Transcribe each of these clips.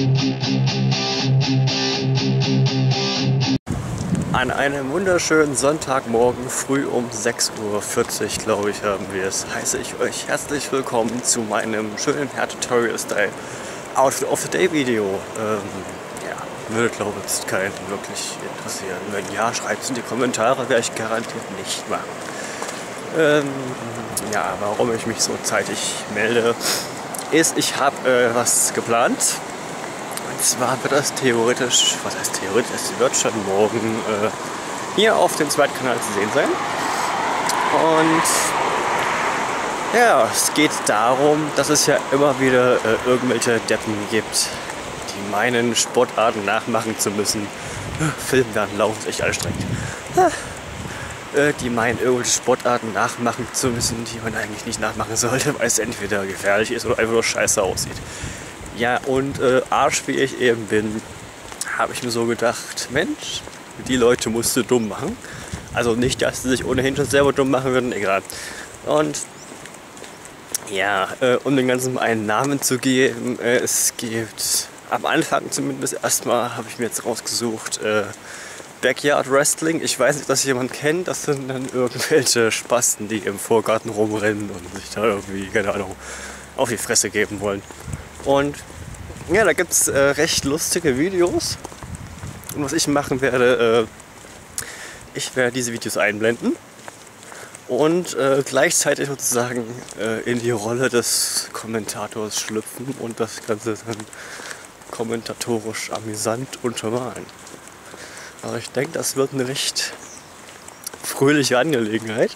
An einem wunderschönen Sonntagmorgen früh um 6:40 Uhr, glaube ich, haben wir es, heiße ich euch herzlich willkommen zu meinem schönen Hair-Tutorial-Style Outfit of the Day Video. Ja, würde, glaube ich, keinen wirklich interessieren. Wenn ja, schreibt es in die Kommentare, werde ich garantiert nicht machen. Ja, warum ich mich so zeitig melde, ist, ich habe was geplant. Und zwar wird das theoretisch, was heißt theoretisch, es wird schon morgen hier auf dem zweiten Kanal zu sehen sein. Und ja, es geht darum, dass es ja immer wieder irgendwelche Deppen gibt, die meinen, Sportarten nachmachen zu müssen. Filmen werden laufen, ist echt anstrengend. Die meinen, irgendwelche Sportarten nachmachen zu müssen, die man eigentlich nicht nachmachen sollte, weil es entweder gefährlich ist oder einfach nur scheiße aussieht. Ja, und Arsch wie ich eben bin, habe ich mir so gedacht, Mensch, die Leute musst du dumm machen. Also nicht, dass sie sich ohnehin schon selber dumm machen würden, egal. Und ja, um den Ganzen einen Namen zu geben, es gibt am Anfang zumindest erstmal, habe ich mir jetzt rausgesucht, Backyard Wrestling. Ich weiß nicht, ob das jemand kennt. Das sind dann irgendwelche Spasten, die im Vorgarten rumrennen und sich da irgendwie, keine Ahnung, auf die Fresse geben wollen. Und ja, da gibt es recht lustige Videos. Und was ich machen werde, ich werde diese Videos einblenden und gleichzeitig sozusagen in die Rolle des Kommentators schlüpfen und das Ganze dann kommentatorisch amüsant untermalen. Aber ich denke, das wird eine recht fröhliche Angelegenheit.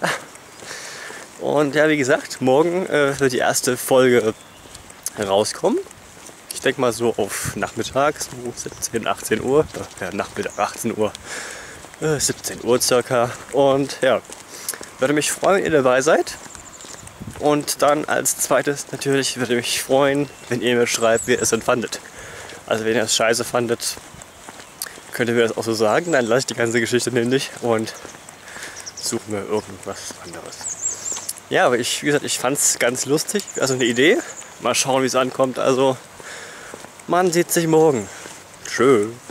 Und ja, wie gesagt, morgen wird die erste Folge rauskommen. Ich denke mal so auf Nachmittag, so 17, 18 Uhr. Ja, Nachmittag 18 Uhr, 17 Uhr circa. Und ja, würde mich freuen, wenn ihr dabei seid. Und dann als zweites natürlich würde mich freuen, wenn ihr mir schreibt, wie ihr es denn fandet. Also wenn ihr es scheiße fandet, könnt ihr mir das auch so sagen, dann lasse ich die ganze Geschichte nämlich und suche mir irgendwas anderes. Ja, aber wie gesagt, ich fand es ganz lustig, also eine Idee. Mal schauen, wie es ankommt. Also, man sieht sich morgen. Tschö.